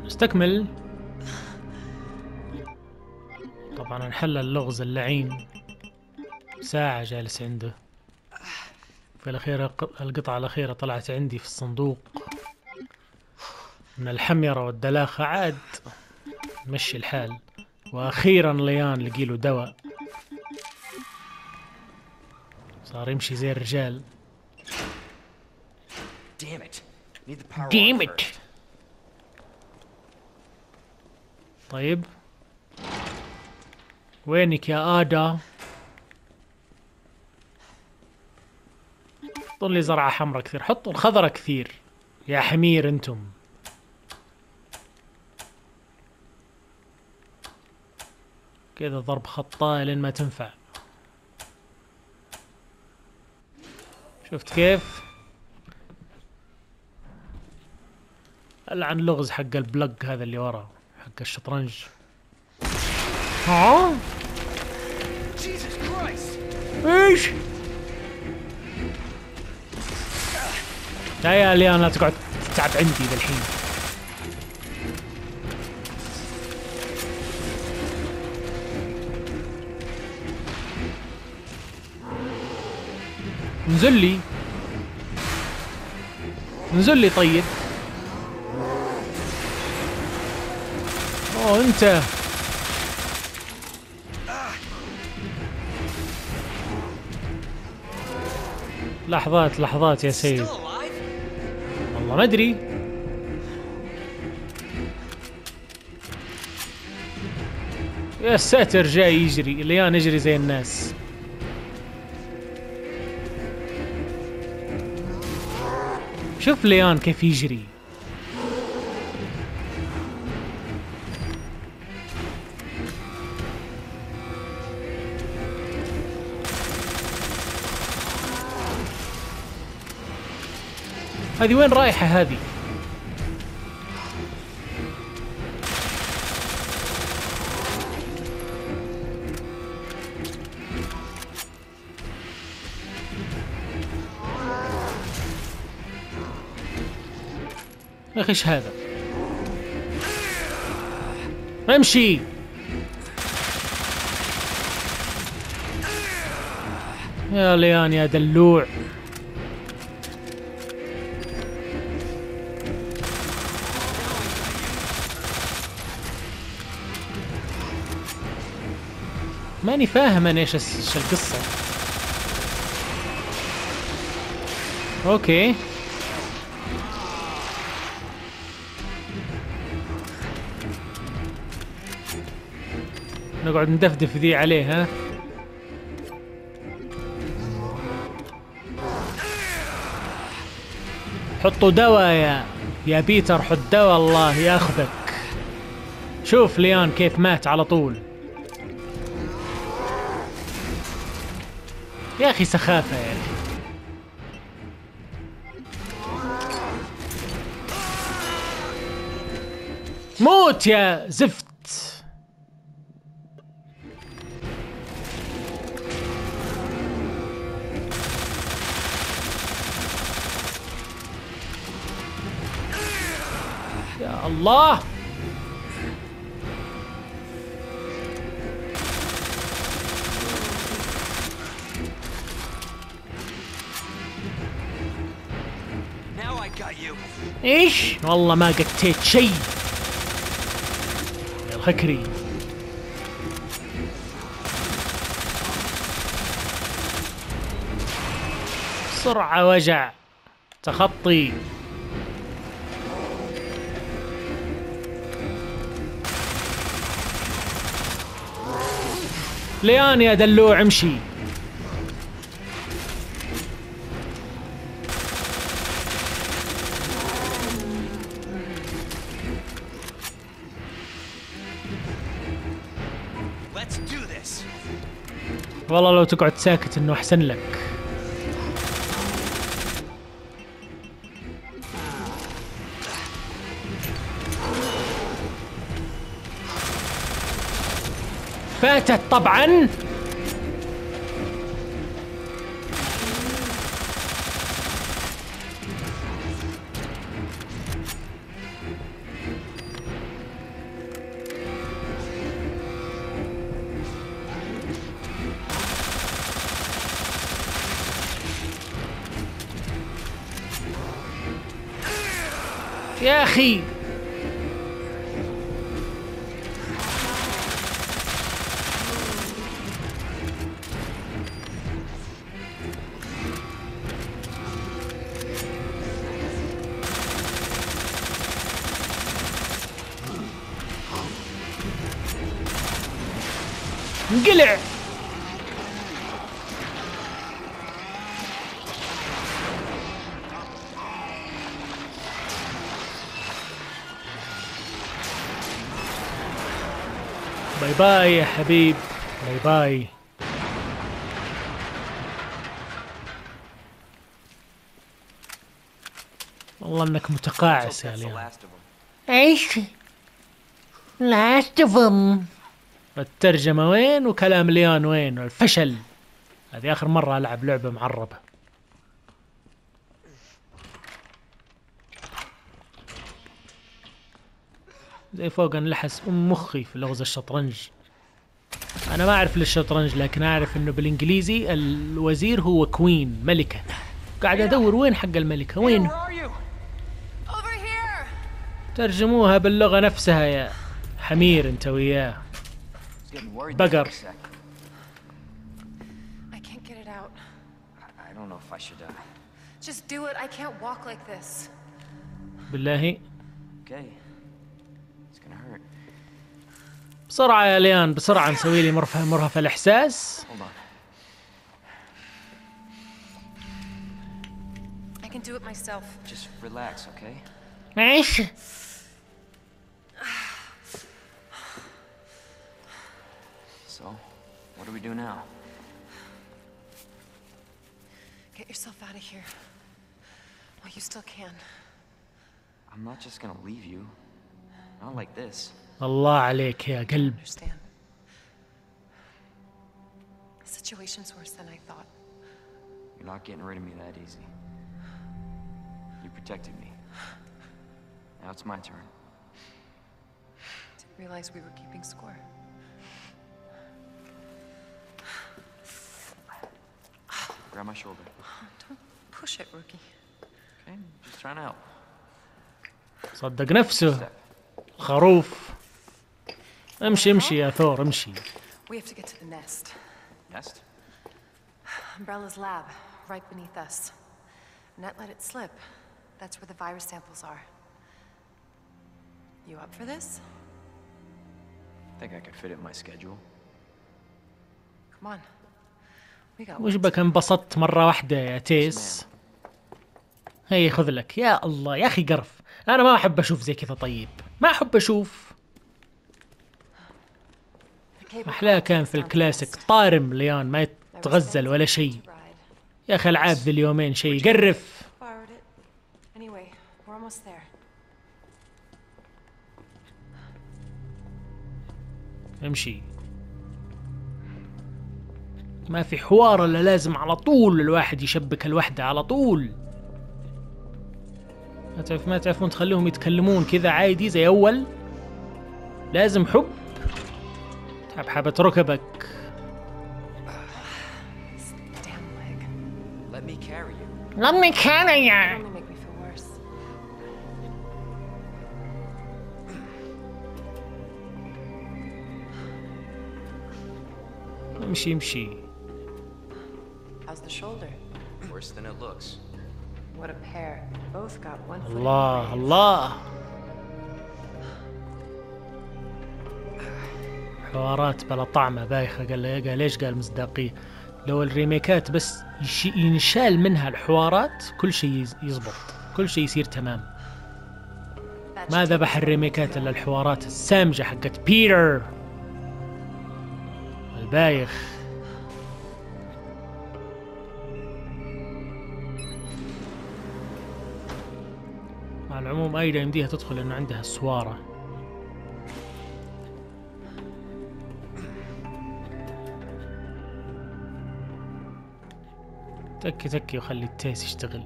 استكمل. طبعا انحل اللغز اللعين، ساعة جالس عنده. في الأخيرة القطعة الأخيرة طلعت عندي في الصندوق من الحميرة والدلاخة. عاد مشي الحال. وأخيرا ليان لقيله دواء، صار يمشي زي الرجال. ديمت. طيب وينك يا آدا؟ حطوا لي زرعة حمراء كثير، حطوا الخضرة كثير يا حمير انتم. كذا ضرب خطاء لين ما تنفع. شفت كيف؟ العن لغز حق البلق هذا اللي ورا حق الشطرنج. ها؟ ايش؟ يا ليان لا تقعد تتعب عندي ذا الحين. انزل لي، انزل لي. طيب اوه انت. لحظات لحظات يا سيد، والله ما ادري. يا ساتر جاي يجري ليان، يجري زي الناس. شوف ليان كيف يجري. هذه وين رايحة هذه؟ يا اخي ايش هذا؟ امشي. يا ليان يا دلوع. ماني فاهم انا ايش القصة. اوكي نقعد ندفدف ذي عليه. ها حطوا دواء يا بيتر، حط دواء الله ياخذك. شوف ليان كيف مات على طول. يا اخي سخافة يا اخي. موت يا زفت. يا الله. ايش؟ والله ما قتيت شيء يا الخكري. سرعة وجع تخطي. ليان يا دلوع امشي. والله لو تقعد ساكت انه احسن لك. فاتت طبعا. يا أخي انقلع. باي باي يا حبيب، باي باي. والله انك متقاعس يا ليان. ايش؟ لاستفهم. الترجمة وين وكلام ليان وين؟ الفشل. هذه آخر مرة ألعب لعبة معربة. زي فوق انلحس مخي في لغز الشطرنج. أنا ما أعرف للشطرنج، لكن أعرف إنه بالإنجليزي الوزير هو كوين، ملكة. قاعد أدور وين حق الملكة، وين؟ ترجموها باللغة نفسها يا حمير أنت وياه. بقر. بالله بسرعة يا ليان، بسرعة نسوي لي مرهف الإحساس. ايش؟ So, what do we do now? Get yourself out of here. Well, you still can. I'm not just gonna leave you. Not like this. الله عليك يا قلب. Understand? The situation's worse than I thought. You're not getting rid of me that easy. You protected me. Now it's my turn. Didn't realize we were keeping score. Grab my shoulder. Don't push it, rookie. Okay, just trying to help. صدق نفسه خروف. امشي امشي يا ثور امشي. We have to get to the nest. Nest? Umbrella's lab, right beneath us. Net let it slip. That's where the virus samples are. You up for this? I think I could fit it in my schedule. Come on. We got وش بك انبسطت مرة واحدة يا تيس؟ هي خذ لك. يا الله يا أخي قرف. أنا ما أحب أشوف زي كذا. طيب ما أحب أشوف. أحلاه كان في الكلاسيك طارم ليان ما يتغزل ولا شيء. يا أخي ألعاب ذي اليومين شيء يقرف. امشي. ما في حوار الا لازم على طول الواحد يشبك الوحدة على طول. ما تعرفون تخليهم يتكلمون كذا عادي زي أول. لازم حب. حبحبة ركبك. Let me carry you. Let me carry you. امشي امشي. How's the shoulder? Worse than it looks. What a pair. Both got one foot. الله الله. حوارات بلا طعمة بايخة. قال ليش؟ قال مصداقية. لو الريميكات بس ينشال منها الحوارات كل شيء يزبط، كل شيء يصير تمام. ما ذبح الريميكات الا الحوارات السامجة حقت بيتر البايخ. مع العموم ايدا يمديها تدخل لانه عندها السوارة. تكي تكي وخلي التيس يشتغل.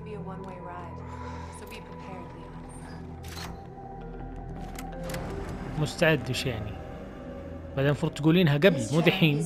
مستعد وش يعني؟ بعدين المفروض تقولينها قبل مو دحين.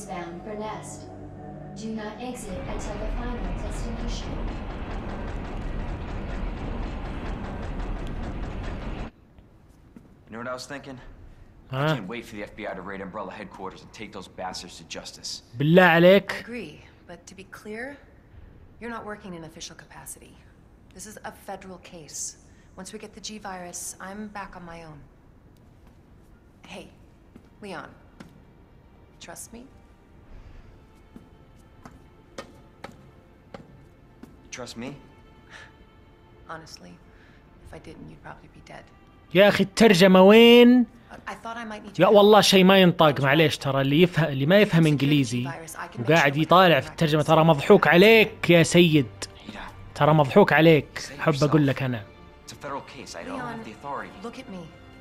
know what I was thinking? I ها can't wait for the FBI to raid Umbrella headquarters and take those bastards to justice. بالله I عليك. agree, but to be clear, you're not working in official capacity. This is a federal case. Once we get the G-Virus, I'm back on my own. Hey, Leon. Trust me? Trust me? Honestly, if I didn't, you'd probably be dead. يا أخي الترجمة وين؟ I thought I might need يا your والله help. شيء ما ينطق، معليش ترى اللي ما يفهم إنجليزي وقاعد يطالع في الترجمة ترى مضحوك عليك يا سيد، Ada, ترى مضحوك عليك. حب أقول لك أنا. it's a federal case. I don't have the authority. Look at me.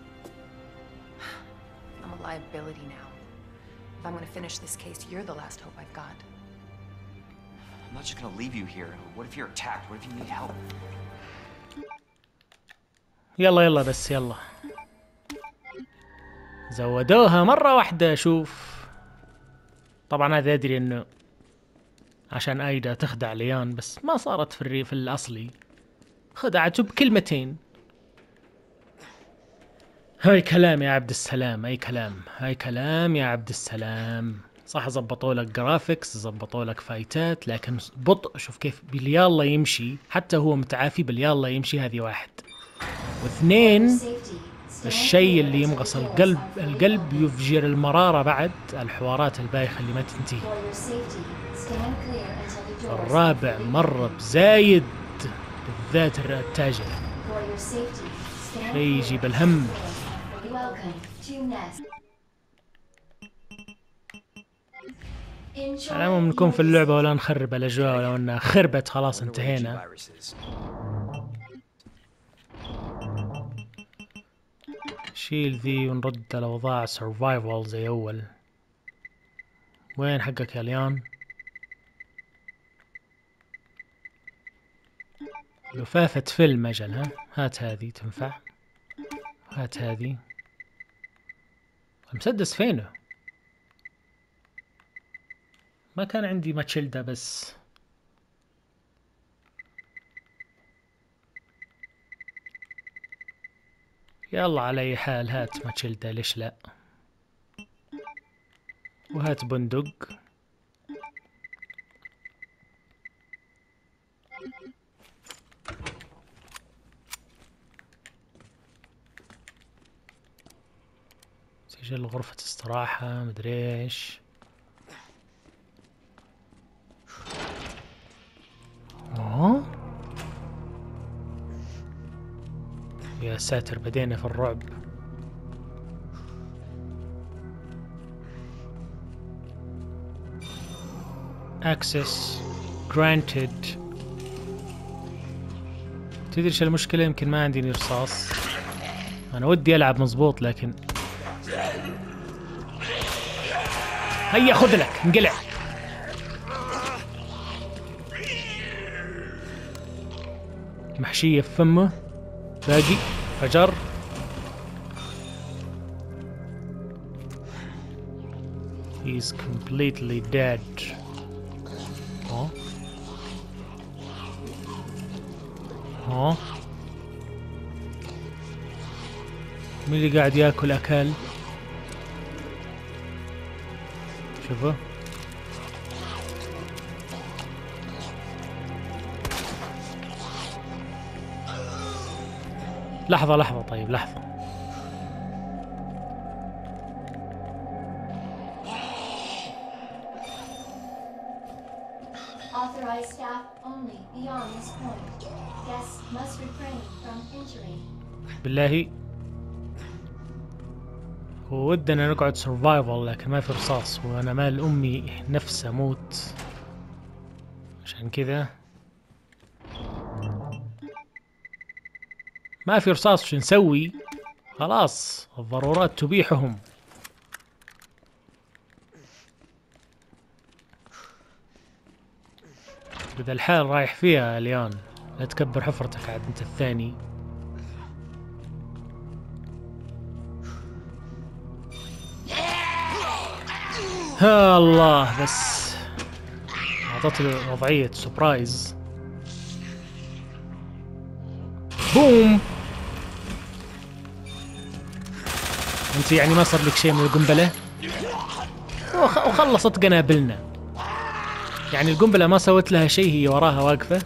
I'm a liability now. If I'm gonna finish this case, you're the last hope I've got. I'm not just gonna leave you here. What if you're attacked? What if you need help? يلا بس يلا. زودوها مرة واحدة. شوف طبعا هذا أدري إنه عشان أيدا تخدع ليان، بس ما صارت في الريف الأصلي، خدعته بكلمتين. هاي كلام يا عبد السلام، أي كلام، هاي كلام يا عبد السلام. صح زبطوا لك جرافيكس، زبطوا لك فايتات، لكن بطء. شوف كيف باليالله يمشي، حتى هو متعافي باليالله يمشي. هذه واحد. واثنين، الشيء اللي يمغص القلب يفجر المرارة بعد، الحوارات البايخة اللي ما تنتهي. الرابع مرة بزايد، بالذات التاجر، شيء يجيب الهم. على العموم نكون في اللعبة ولا نخرب الأجواء، ولو أنها خربت خلاص انتهينا. شيل ذي ونرد الأوضاع سرفايفل زي أول. وين حقك يا ليان؟ لفافة فيلم أجل. ها هات هذه تنفع، هات هذه. المسدس فينه؟ ما كان عندي ماتشيلدا بس. يلا على أي حال هات ماتشيلدا، ليش لا؟ وهات بندق. سجل غرفة استراحة مدري ايش. يا ساتر بدينا في الرعب. Access granted. تدري ايش المشكلة؟ يمكن ما عندي رصاص. انا ودي العب مزبوط لكن هيا خذ لك انقلع. محشية في فمه، باقي فجر. He's completely dead. مين اللي قاعد ياكل اكل؟ شوفوا لحظة طيب لحظة. Authorized staff only beyond this point. Guests must refrain from entering. بالله هو ودنا نقعد سرفايفل لكن ما في رصاص، وانا مال امي نفسي اموت عشان كذا ما في رصاص. شو نسوي؟ خلاص الضرورات تبيحهم. بدا الحال رايح فيها ليان، لا تكبر حفرتك عاد انت الثاني. ها الله بس اعطت له وضعية سبرايز. بوم. انت يعني ما صار لك شيء من القنبلة؟ وخلصت قنابلنا. يعني القنبلة ما سوت لها شيء، هي وراها واقفة.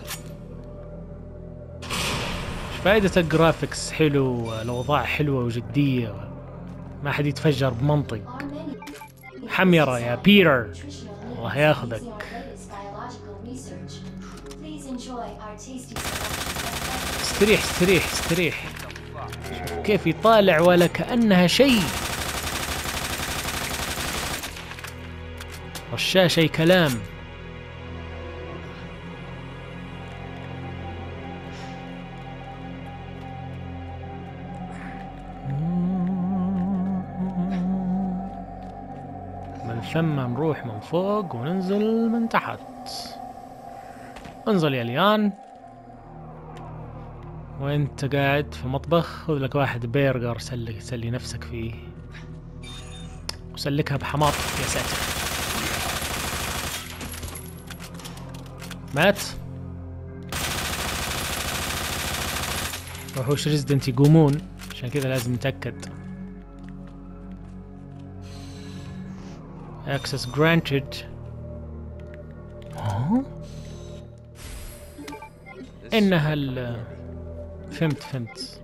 ايش فائدة الجرافيكس حلو، الأوضاع حلوة وجدية، ما حد يتفجر بمنطق. حميرة يا بيتر، الله ياخذك. استريح استريح استريح. شوف كيف يطالع ولا كأنها شيء. رشاش أي كلام. من ثم نروح من فوق وننزل من تحت. انزل يا ليان. وانت قاعد في المطبخ، خذ لك واحد برجر سلي نفسك فيه، وسلكها بحماط. يا ساتر، مات. وحوش ريزدنت يقومون، عشان كذا لازم نتأكد. Access granted. إنها فهمت.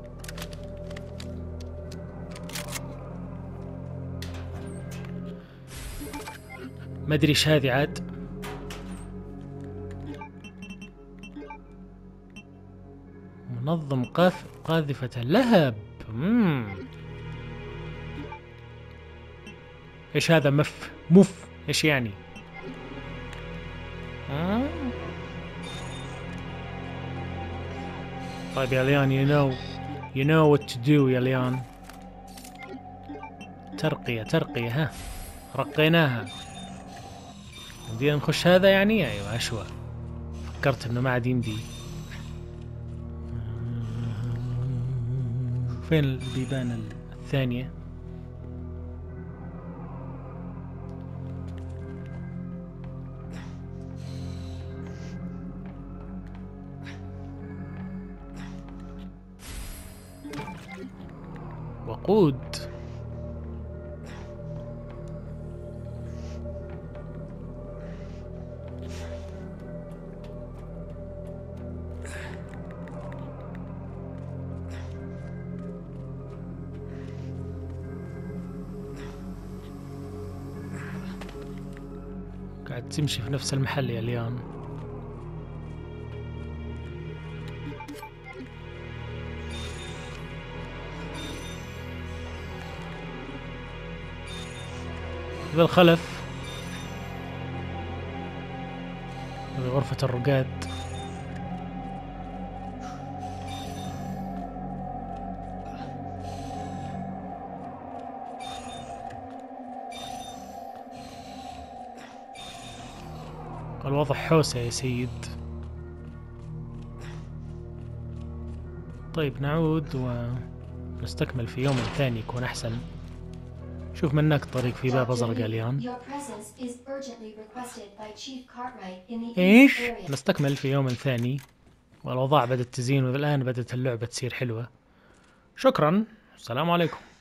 ما ادري ايش هذه عاد. منظم قاذفة اللهب. ايش هذا؟ مف ايش يعني؟ طيب يا ليان، you know what to do يا ليان. ترقية ها، رقيناها. بدينا نخش هذا يعني. ايوه اشوى، فكرت انه ما عاد يمدي. فين البيبان الثانية؟ وقود. قاعد تمشي في نفس المحل يا ليان. بالخلف غرفة الرقاد. الوضع حوسة يا سيد. طيب نعود ونستكمل في يوم ثاني يكون أحسن. شوف منك طريق في باب أزرق يا ليان. إيش؟ نستكمل في يوم ثاني، والأوضاع بدأت تزين، والآن بدأت اللعبة تصير حلوة. شكرا، السلام عليكم.